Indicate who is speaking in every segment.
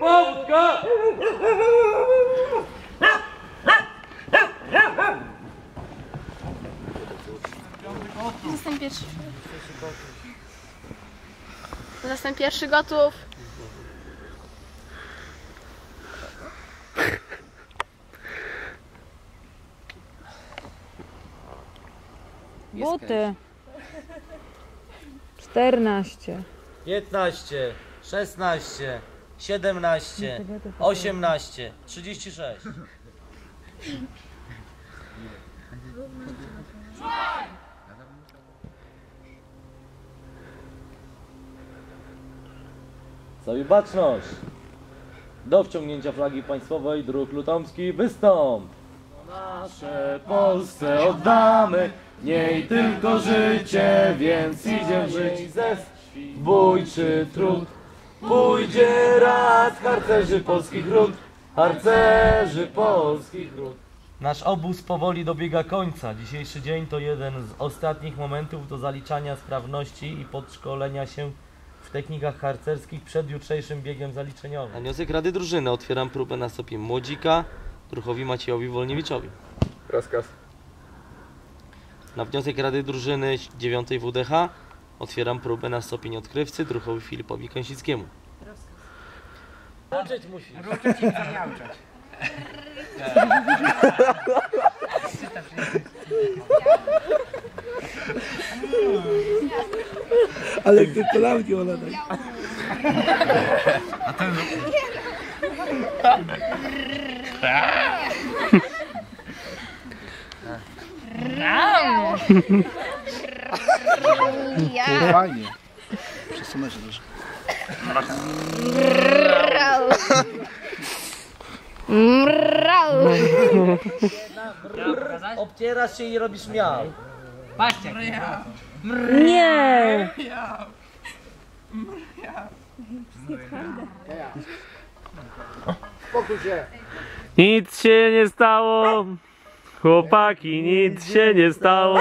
Speaker 1: Powódka!
Speaker 2: Zostań pierwszy. Zostań pierwszy, gotów.
Speaker 3: Buty. 14.
Speaker 1: 15, 16, 17, 18, 36. Sobie baczność! Do wciągnięcia flagi państwowej Druk Lutomski wystąp! Nasze Polsce oddamy, w niej tylko życie, więc idziemy żyć ze bój czy trud. Pójdzie rad harcerzy polskich ród, harcerzy polskich ród. Nasz obóz powoli dobiega końca. Dzisiejszy dzień to jeden z ostatnich momentów do zaliczania sprawności i podszkolenia się w technikach harcerskich przed jutrzejszym biegiem zaliczeniowym. Na wniosek Rady Drużyny otwieram próbę na stopień młodzika Druchowi Maciejowi Wolniewiczowi.
Speaker 4: Rozkaz.
Speaker 1: Na wniosek Rady Drużyny 9 WDH otwieram próbę na stopień odkrywcy Druchowi Filipowi Kąsickiemu. Ruczyć musi.
Speaker 5: Ruczyć i zamiałczać.
Speaker 6: Ale ty kolanki ona daj.
Speaker 5: A ten...
Speaker 6: Fajnie. Przesunę się troszkę.
Speaker 1: Obcierasz się i robisz miał.
Speaker 5: Patrzcie.
Speaker 3: Nie!
Speaker 6: Spokój się.
Speaker 7: Nic się nie stało, chłopaki, nic się nie stało.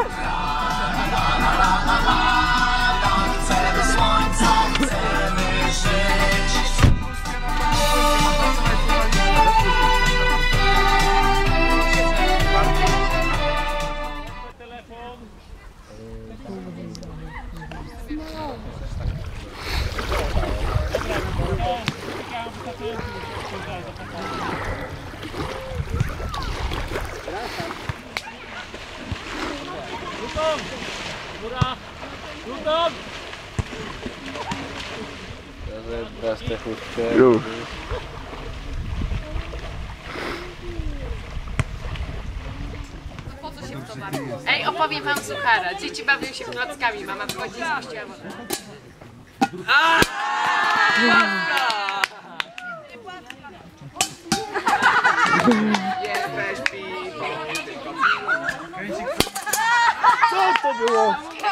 Speaker 4: Już.
Speaker 2: Po co się w to bawi? Ej, opowiem wam suchara. Dzieci bawią się klockami, mama wchodzi i spuściła wodę.
Speaker 6: Co to było?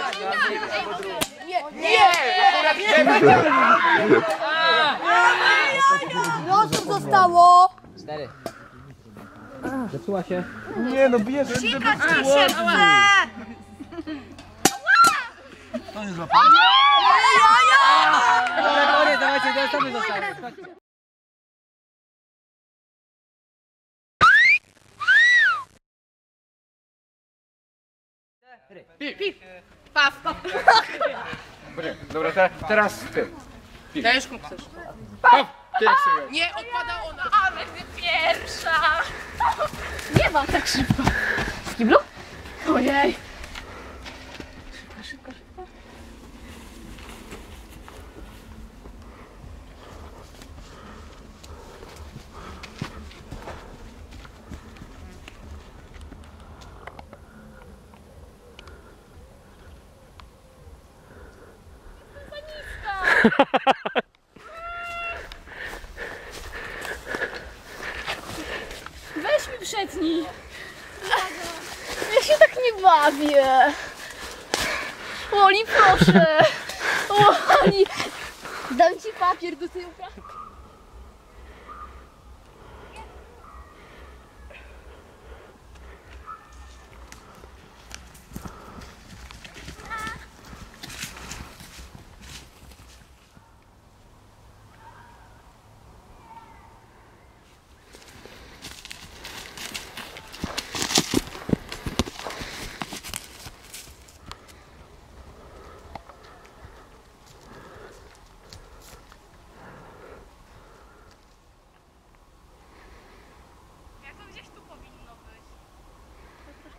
Speaker 3: No co zostało?
Speaker 5: 4.
Speaker 6: Zepsuła się. Nie no, bierz.
Speaker 3: Sikać ci się chce!
Speaker 6: To nie złapał.
Speaker 5: Dobra, dawajcie, zostawmy.
Speaker 2: Paf.
Speaker 4: Dobra, teraz ty.
Speaker 2: Dajesz mu chcesz.
Speaker 4: Ty jak sobie.
Speaker 2: Nie, odpada ona. Ale ty pierwsza. Nie ma tak szybko. W kiblu? Ojej. Szybko. Weź mi przetnij. Ja się tak nie bawię. Oli, proszę. Oli, dam ci papier do tyłka.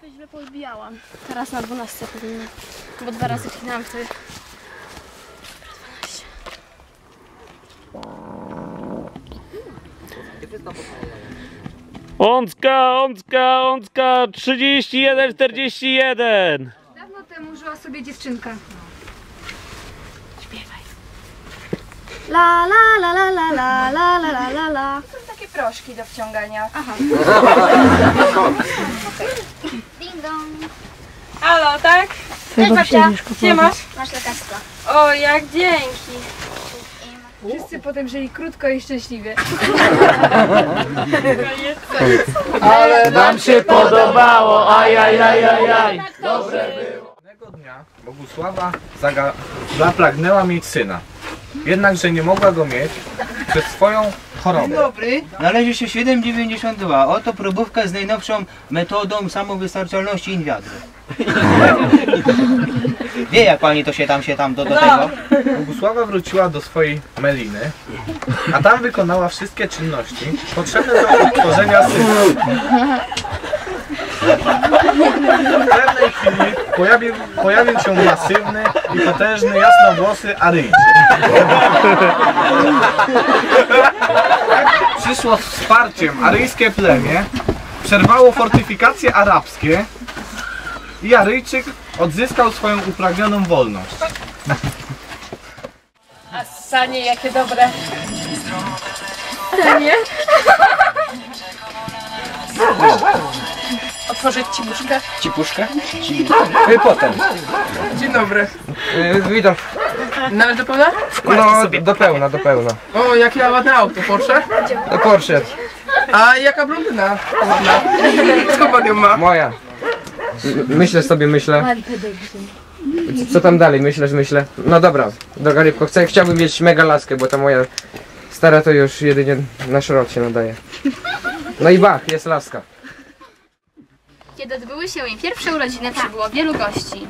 Speaker 2: źle podbijałam. Teraz na 12 powinna. Bo 2 razy klinałam wtedy.
Speaker 7: Ącka, 31-41.
Speaker 8: Dawno temu żyła sobie dziewczynka.
Speaker 2: La la la la la la la la la la la.
Speaker 8: To są takie proszki do wciągania. Aha.
Speaker 2: Ding dong.
Speaker 8: Halo, tak?
Speaker 2: Cześć babcia.
Speaker 8: Gdzie masz?
Speaker 2: Masz lekarstwa.
Speaker 8: O, jak dzięki. Wszyscy potem żyli krótko i szczęśliwie.
Speaker 1: Ale nam się podobało, ajajajajaj. Dobre było.
Speaker 4: Pewnego dnia Bogusława zapragnęła mieć syna. Jednakże nie mogła go mieć przez swoją chorobę.
Speaker 5: Dzień dobry, należy się 7,92. Oto próbówka z najnowszą metodą samowystarczalności in wiadro. Wie jak pani to się tam do tego?
Speaker 4: Bogusława wróciła do swojej meliny, a tam wykonała wszystkie czynności potrzebne do utworzenia syna. W pewnej chwili pojawił się masywny i potężny, jasnowłosy Aryjczyk. Przyszło z wsparciem aryjskie plemię, przerwało fortyfikacje arabskie i Aryjczyk odzyskał swoją upragnioną wolność.
Speaker 8: A sanie jakie dobre. Sanie? Otworzyć ci buszkę?
Speaker 5: Cipuszkę?
Speaker 4: Potem.
Speaker 9: Dzień dobry.
Speaker 4: Witam.
Speaker 9: Nawet do pełna?
Speaker 4: No, do pełna.
Speaker 9: O, jakie ładne auto, Porsche?
Speaker 4: Porsche.
Speaker 9: A jaka blondyna? Ładna. Skąd pan ją ma?
Speaker 4: Moja. Myślę. Co tam dalej? Myślę. No dobra, droga rybko, chciałbym mieć mega laskę, bo ta moja stara to już jedynie na szrot się nadaje. No i bach, jest laska.
Speaker 2: Kiedy odbyły się jej pierwsze urodziny, przybyło wielu gości.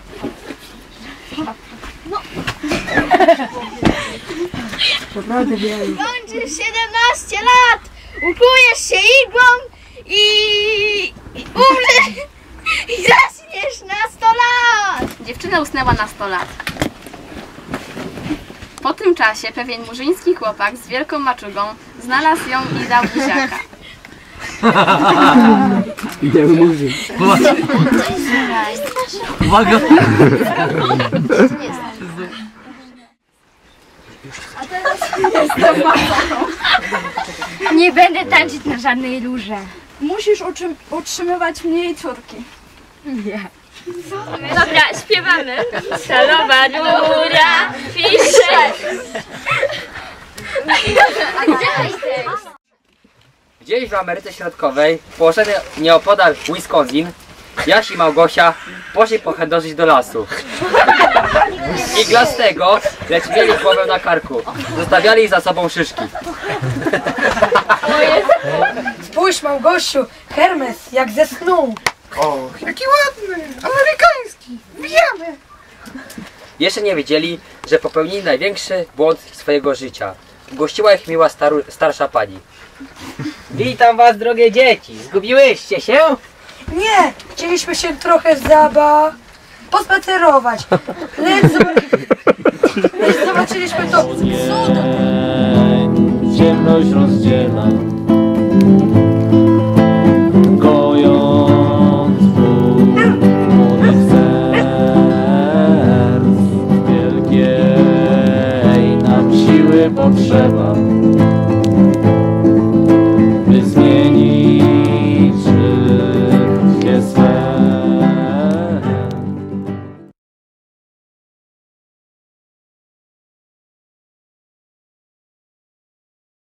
Speaker 3: Kończysz 17 lat, ukujesz się igłą i umrzesz i zaczniesz na 100 lat.
Speaker 2: Dziewczyna usnęła na 100 lat. Po tym czasie pewien murzyński chłopak z wielką maczugą znalazł ją i dał buziaka.
Speaker 7: Idziemy mówić. Uwaga!
Speaker 3: Nie będę tańczyć na żadnej lurze.
Speaker 8: Musisz utrzymywać mnie i córki.
Speaker 2: Dobra, śpiewamy. Stalowa rura, fiszek. A gdzie jesteś?
Speaker 5: Gdzieś w Ameryce Środkowej, położony nieopodal Wisconsin, Jaś i Małgosia poszli pochędożyć do lasu. Iglastego, lecz mieli głowę na karku. Zostawiali za sobą szyszki.
Speaker 8: Spójrz, Małgosiu, Hermes, jak ze snu.
Speaker 9: O, jaki ładny, amerykański. Bijamy.
Speaker 5: Jeszcze nie wiedzieli, że popełnili największy błąd swojego życia. Gościła ich miła starsza pani. Witam was, drogie dzieci. Zgubiłyście się?
Speaker 8: Nie, chcieliśmy się trochę pospacerować. Lecz zobaczyliśmy to cudo.
Speaker 1: Ciemność rozdziela, gojąc ból młodych serc. Wielkiej nam siły potrzeba, by zmienić życie swe.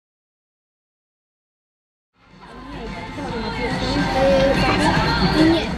Speaker 3: Nie.